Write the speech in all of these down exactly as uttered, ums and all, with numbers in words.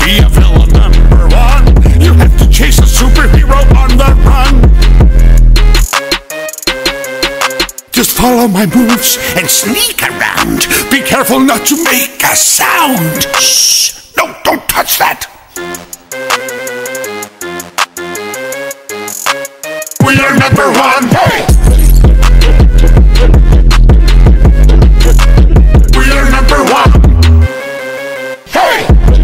be a villain number one, you have to chase a superhero on the run. Just follow my moves and sneak around. Be careful not to make a sound. Shh! No, don't touch that. We are number one. Hey! We are number one. Hey!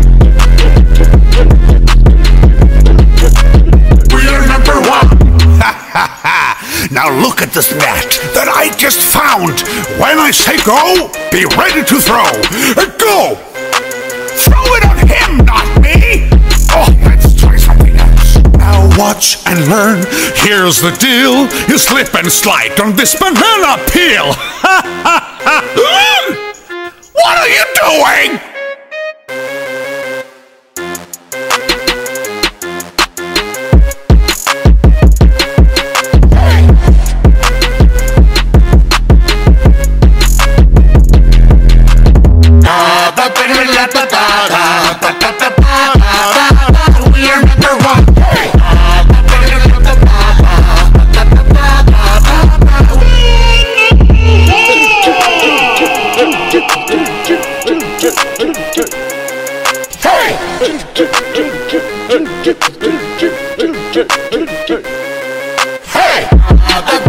We are number one. Ha ha ha! Now look at this net that I just found. When I say go, be ready to throw. Go! Throw it on him, not me. Oh, let's try something else. Now watch and learn. Here's the deal. You slip and slide on this banana peel. Ha ha ha! What are you doing? We are number one. Hey! Hey!